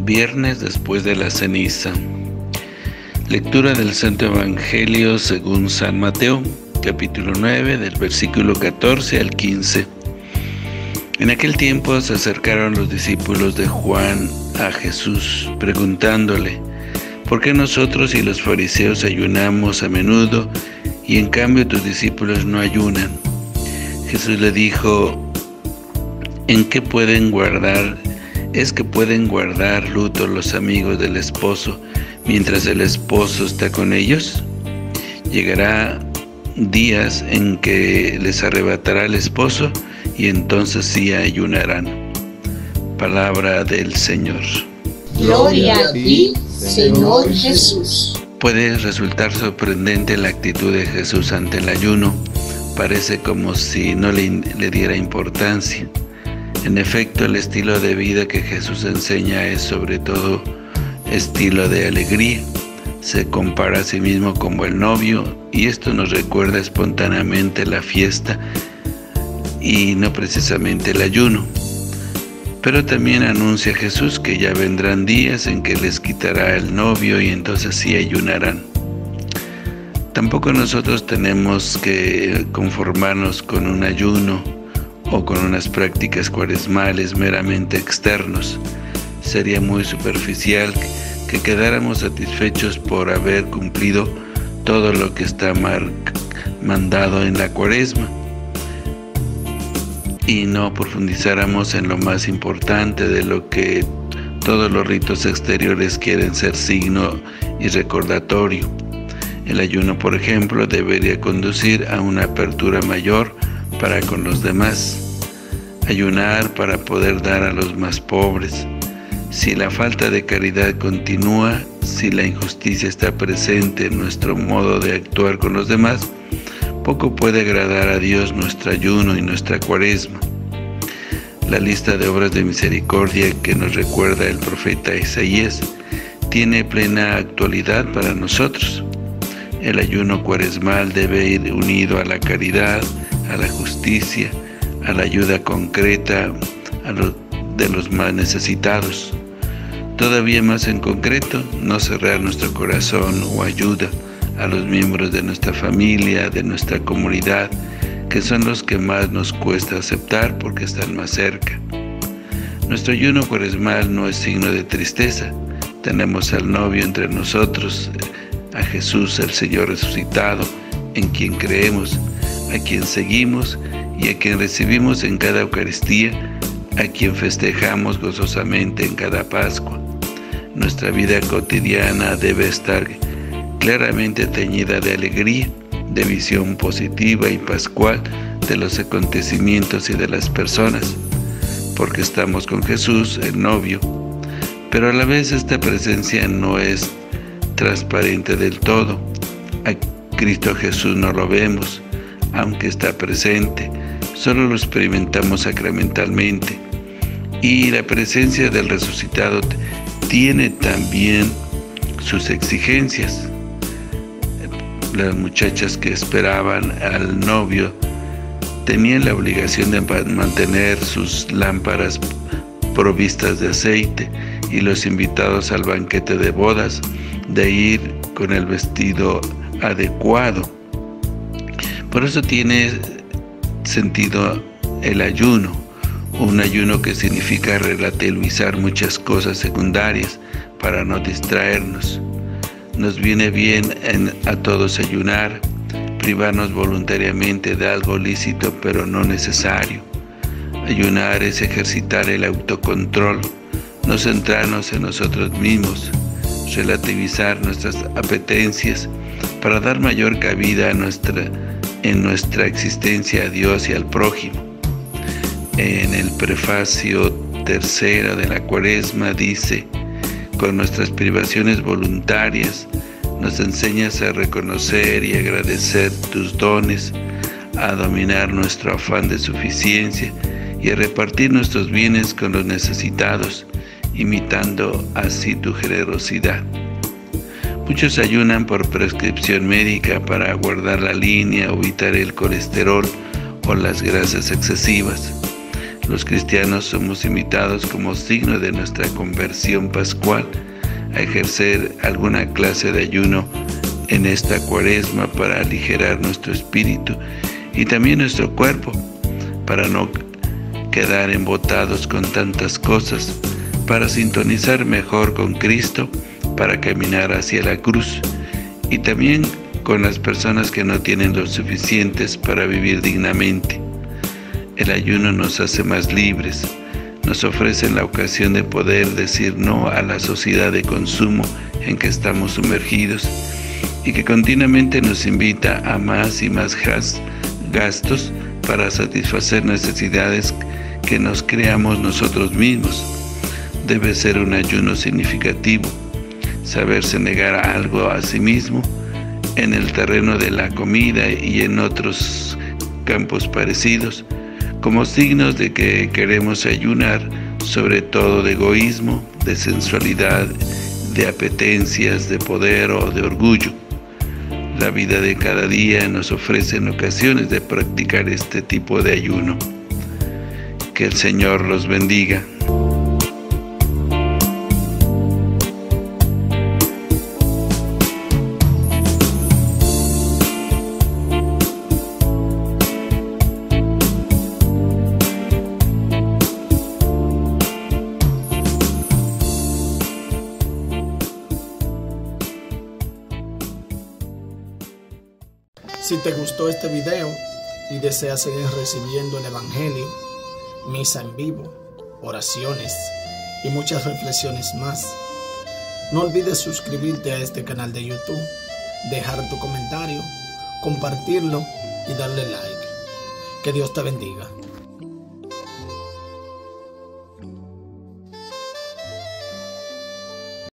Viernes después de la ceniza. Lectura del Santo Evangelio según San Mateo, capítulo 9, del versículo 14 al 15. En aquel tiempo se acercaron los discípulos de Juan a Jesús, preguntándole: ¿por qué nosotros y los fariseos ayunamos a menudo, y en cambio tus discípulos no ayunan? Jesús le dijo: ¿Es que pueden guardar luto los amigos del esposo mientras el esposo está con ellos? Llegará días en que les arrebatará el esposo, y entonces sí ayunarán. Palabra del Señor. Gloria a ti, Señor Jesús. Puede resultar sorprendente la actitud de Jesús ante el ayuno. Parece como si no le diera importancia. En efecto, el estilo de vida que Jesús enseña es sobre todo estilo de alegría. Se compara a sí mismo como el novio, y esto nos recuerda espontáneamente la fiesta y no precisamente el ayuno. Pero también anuncia Jesús que ya vendrán días en que les quitará el novio y entonces sí ayunarán. Tampoco nosotros tenemos que conformarnos con un ayuno o con unas prácticas cuaresmales meramente externos. Sería muy superficial que quedáramos satisfechos por haber cumplido todo lo que está mandado en la Cuaresma y no profundizáramos en lo más importante de lo que todos los ritos exteriores quieren ser signo y recordatorio. El ayuno, por ejemplo, debería conducir a una apertura mayor para con los demás. Ayunar para poder dar a los más pobres. Si la falta de caridad continúa, si la injusticia está presente en nuestro modo de actuar con los demás, poco puede agradar a Dios nuestro ayuno y nuestra Cuaresma. La lista de obras de misericordia que nos recuerda el profeta Isaías tiene plena actualidad para nosotros. El ayuno cuaresmal debe ir unido a la caridad, a la justicia, a la ayuda concreta de los más necesitados. Todavía más en concreto, no cerrar nuestro corazón o ayuda a los miembros de nuestra familia, de nuestra comunidad, que son los que más nos cuesta aceptar porque están más cerca. Nuestro ayuno cuaresmal no es signo de tristeza. Tenemos al novio entre nosotros, a Jesús, el Señor resucitado, en quien creemos, a quien seguimos y a quien recibimos en cada Eucaristía, a quien festejamos gozosamente en cada Pascua. Nuestra vida cotidiana debe estar claramente teñida de alegría, de visión positiva y pascual de los acontecimientos y de las personas, porque estamos con Jesús, el novio, pero a la vez esta presencia no es transparente del todo. A Cristo Jesús no lo vemos, aunque está presente, solo lo experimentamos sacramentalmente. Y la presencia del resucitado tiene también sus exigencias. Las muchachas que esperaban al novio tenían la obligación de mantener sus lámparas provistas de aceite, y los invitados al banquete de bodas de ir con el vestido adecuado. Por eso tiene sentido el ayuno, un ayuno que significa relativizar muchas cosas secundarias para no distraernos. Nos viene bien a todos ayunar, privarnos voluntariamente de algo lícito pero no necesario. Ayunar es ejercitar el autocontrol, no centrarnos en nosotros mismos, relativizar nuestras apetencias para dar mayor cabida en nuestra existencia a Dios y al prójimo. En el prefacio tercero de la Cuaresma dice: con nuestras privaciones voluntarias nos enseñas a reconocer y agradecer tus dones, a dominar nuestro afán de suficiencia y a repartir nuestros bienes con los necesitados, imitando así tu generosidad. Muchos ayunan por prescripción médica para guardar la línea o evitar el colesterol o las grasas excesivas. Los cristianos somos invitados como signo de nuestra conversión pascual a ejercer alguna clase de ayuno en esta Cuaresma para aligerar nuestro espíritu y también nuestro cuerpo, para no quedar embotados con tantas cosas, para sintonizar mejor con Cristo, para caminar hacia la cruz y también con las personas que no tienen lo suficientes para vivir dignamente. El ayuno nos hace más libres, nos ofrece la ocasión de poder decir no a la sociedad de consumo en que estamos sumergidos y que continuamente nos invita a más y más gastos para satisfacer necesidades que nos creamos nosotros mismos. Debe ser un ayuno significativo, saberse negar algo a sí mismo en el terreno de la comida y en otros campos parecidos, como signos de que queremos ayunar, sobre todo de egoísmo, de sensualidad, de apetencias, de poder o de orgullo. La vida de cada día nos ofrece ocasiones de practicar este tipo de ayuno. Que el Señor los bendiga. Si te gustó este video y deseas seguir recibiendo el Evangelio, misa en vivo, oraciones y muchas reflexiones más, no olvides suscribirte a este canal de YouTube, dejar tu comentario, compartirlo y darle like. Que Dios te bendiga.